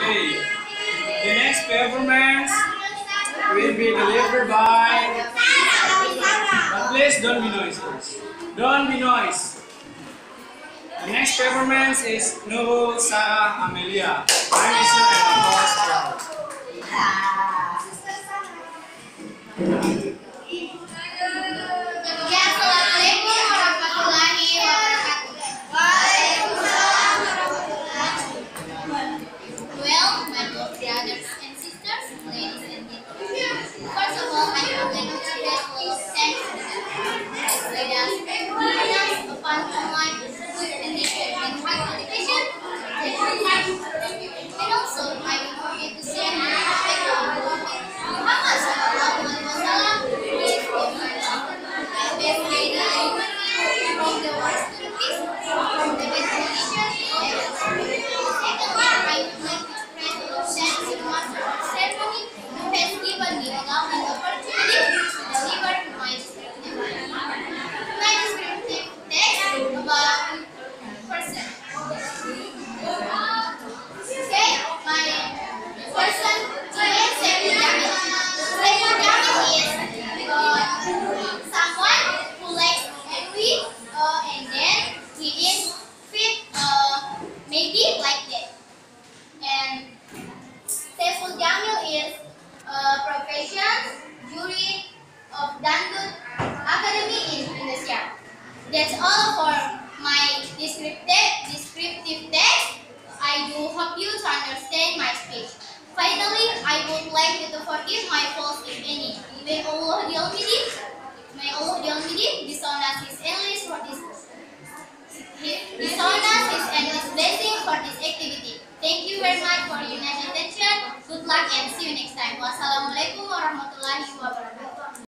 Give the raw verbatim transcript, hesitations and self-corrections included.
Okay. The next performance will be delivered by. But please don't be noise first. Don't be noise. The next performance is Nurul Sarah Amelia. I'm Mister and host proud. Ya, Assalamualaikum warahmatullahi wabarakatuh. Waalaikumsalam warahmatullahi wabarakatuh. Well, my beloved brothers and sisters, ladies and gentlemen. First of all, I would like to express full of thanks to the Let us pronounce upon online good condition and high education. And also, I would forget to say my respect to our Prophet Muhammad sallallahu alaihi wasallam. He is the best leader from the worst to the peace, from the best condition and secondly, I would like to express full of thanks to the master of ceremony who has given me a golden opportunity to deliver my descriptive my descriptive text about person. Okay, my person is Saiful Jamil. Saiful Jamil is uh, someone who likes happy uh, and then he is fit, uh, maybe like that. And Saiful Jamil is a profession jury of Dangdut Academy in Indonesia. That's all for my descriptive descriptive text. I do hope you to understand my speech. Finally, I would like you to forgive my faults if any. May Allah the Almighty, may Allah the Almighty disown us His endless for this disown us His endless blessing for this activity. Thank you very much for your nice attention. Good luck and see you next time. Wassalamualaikum warahmatullahi wabarakatuh.